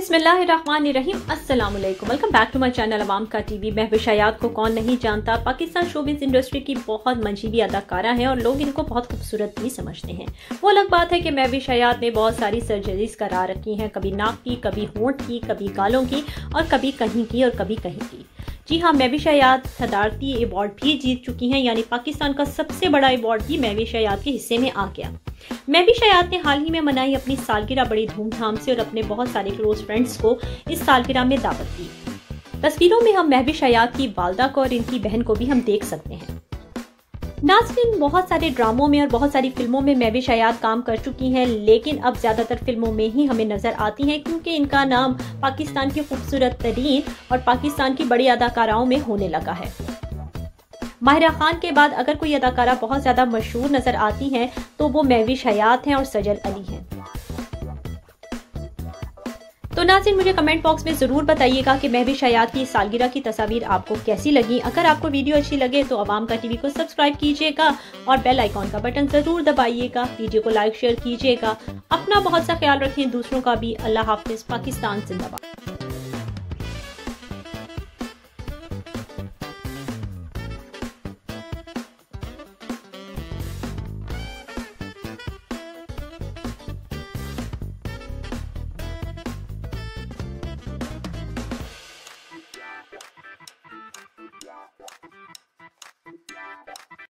बिस्मिल्लाहिर्रहमानिर्रहीम, अस्सलाम वालेकुम। Welcome back to my channel Awam का टीवी। महविश हयात को कौन नहीं जानता। पाकिस्तान शोबिज़ इंडस्ट्री की बहुत मंशीबी अदाकारा हैं और लोग इनको बहुत खूबसूरत भी समझते हैं। वो अलग बात है कि महविश हयात ने बहुत सारी सर्जरीज करा रखी हैं, कभी नाक की, कभी होंठ की, कभी गालों की और कभी कहीं की और कभी कहीं की। जी हाँ, महविश हयात सदारती अवार्ड भी जीत चुकी हैं, यानी पाकिस्तान का सबसे बड़ा अवार्ड भी महविश हयात के हिस्से में आ गया। महविश हयात ने हाल ही में मनाई अपनी सालगिरह बड़ी धूमधाम से और अपने बहुत सारे क्लोज फ्रेंड्स को इस सालगिरह में दावत दी। तस्वीरों में हम महविश हयात की वालदा को और इनकी बहन को भी हम देख सकते हैं। नाज़रीन, बहुत सारे ड्रामों में और बहुत सारी फिल्मों में महविश हयात काम कर चुकी हैं, लेकिन अब ज्यादातर फिल्मों में ही हमें नजर आती हैं क्योंकि इनका नाम पाकिस्तान की खूबसूरत तरीन और पाकिस्तान की बड़ी अदाकाराओं में होने लगा है। माहिरा खान के बाद अगर कोई अदाकारा बहुत ज्यादा मशहूर नजर आती हैं तो वो महविश हयात हैं और सजल अली हैं। तो नाज़रीन, मुझे कमेंट बॉक्स में जरूर बताइएगा कि महविश हयात की सालगिरह की तस्वीर आपको कैसी लगी। अगर आपको वीडियो अच्छी लगे तो अवाम का टीवी को सब्सक्राइब कीजिएगा और बेल आइकॉन का बटन जरूर दबाइएगा। वीडियो को लाइक शेयर कीजिएगा। अपना बहुत सा ख्याल रखें, दूसरों का भी। अल्लाह हाफिज। पाकिस्तान जिंदाबाद।